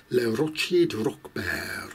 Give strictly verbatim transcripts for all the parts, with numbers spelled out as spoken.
le rocher de Roquebert.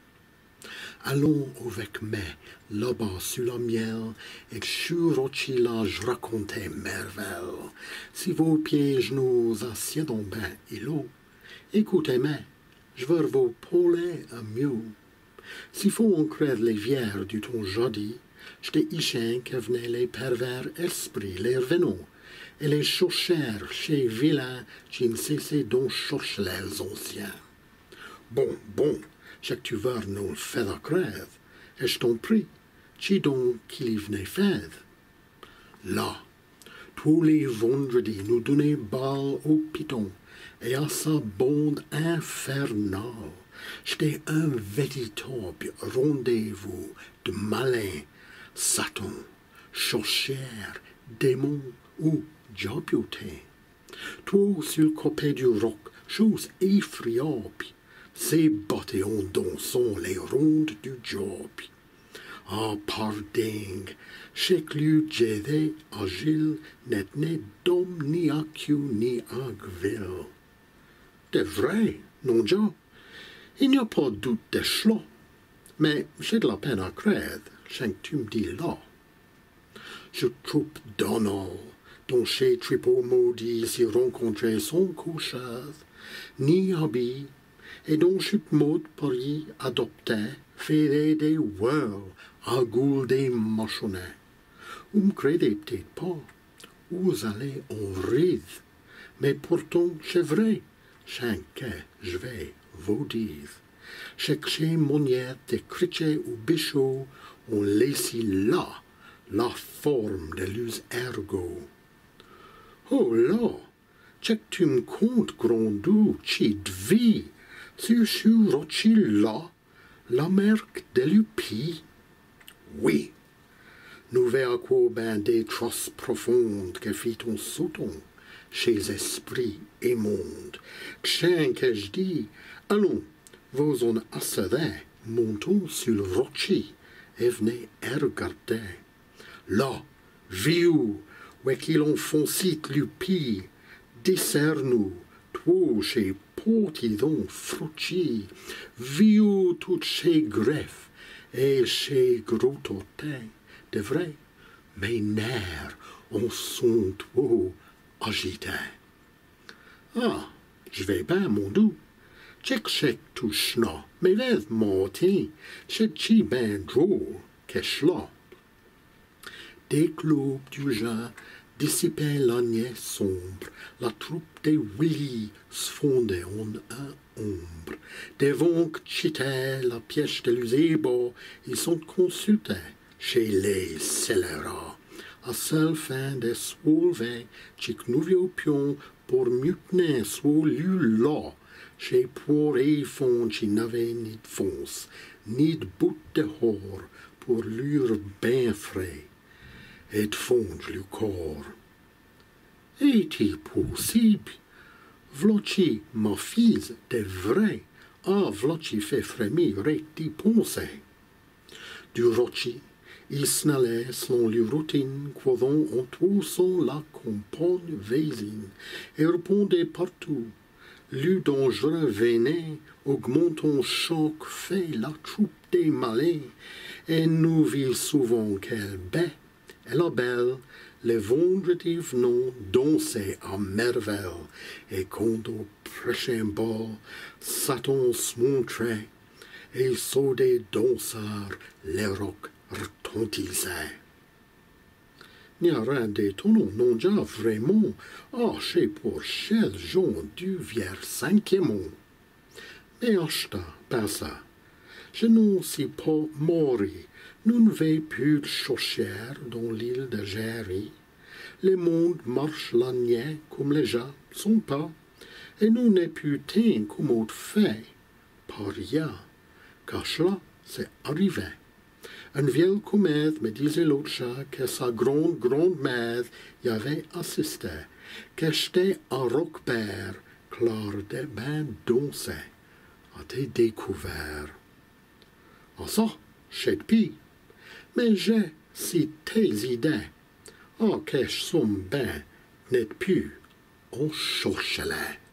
Allons avec moi, là-bas sur la miel, et sur rocher là je racontais merveille. Si vos pieds genoux assieds dans bain et l'eau, écoutez-moi, je veux vous parler à mieux. S'il faut en croire les vierges du temps jadis, j'étais ici que venaient les pervers esprits, les revenants, et les chercheurs chez vilains qui ne cessaient d'en chercher les anciens. Bon, bon, j'ai que tu veux nous le faire croire, et je t'en prie, qui donc qu'il y venait faire? Là, tous les vendredis, nous donnait balle au piton, et à sa bande infernale, j'étais un véritable rendez-vous de malins, Satan, chercheurs, démons ou diabotés. Toi, sur le côté du roc, chose effrayable, c'est batté en dansant les rondes du diable. Ah, par dingue, chaque lieu j'étais agile, n'est né d'homme ni à Q ni à Gville. C'est vrai, non, Jean? Il n'y a pas de doute de cela, mais j'ai de la peine à croire, que tu me dis là. Je trouve Donald, dont chez Tripot maudit s'y rencontrait son couchage, ni habit, et dont je mode Paris adopté, ferait des whirls à goût des machonnets. Vous me croyez peut-être pas, vous allez en rire, mais pourtant c'est vrai, c'est que je vais vous dire. Cherchez manière de crier au bichot, on laisse là la forme de l'us ergo. Oh là, que tu me comptes grandou, qui vie, sur ce rocher là, la marque de l'upi? Oui, nous verrons quoi ben des traces profondes que fit ton sauton chez esprit et monde. Chien que je dis, allons, vous en asseyez, montons sur le rocher et venez regarder. Là, vieux, où qu'il enfonce l'upi, dessert-nous, toi chez potidon frutti, vieux tout chez greffe et chez gros tortin, de vrai, mes nerfs en sont trop agités. Ah, je vais bien, mon doux. Check check tout cela, mais lève Martin, c'est chi ben drôle que cela. Des clubs du genre dissipaient la nuit sombre, la troupe des Willy se fondait en un ombre. Des vents que chitaient la pièce de l'usebo, ils sont consultés chez les scélérats. À seule fin de soulever, chic nouveau pion pour mutiner soit lu là, chez pour et fond qui n'avait ni de fonce, ni de bout de hors pour lure bien frais, et de fondre le corps. Est-il possible? V'là-t-il ma fille de vrai, ah v'là-t-il fait frémir et d'y penser. Du rocher, il snallait selon les routines, quoiqu'on en troussant la campagne voisine, et répondait partout. Le dangereux venait, augmentant chaque fait la troupe des malins, et nous vîmes souvent qu'elle baie, et la belle, les vendredis venant, dansait à merveille, et quand au prochain bal, Satan se montrait, et sur des danseurs, les rocs retentissaient. Il n'y a rien d'étonnant, non, déjà vraiment, ah, c'est pour chez gens du vieux cinquième. Mais acheta, pas ça. Je n'en suis pas mort. Nous ne vais plus chercher dans l'île de Géry. Le monde marche la nuit comme les gens sont pas, et nous n'est plus temps comme autre fait. Par rien, car cela c'est arrivé. Une vieille commère me disait l'autre chat que sa grande, grande-mère y avait assisté, que j'étais à Roquebert, Claire de ben dansé, a-t-elle découvert. Ah ça, j'ai de pis, mais j'ai si tes idées, ah que je somme ben, n'est plus, on cherche-les.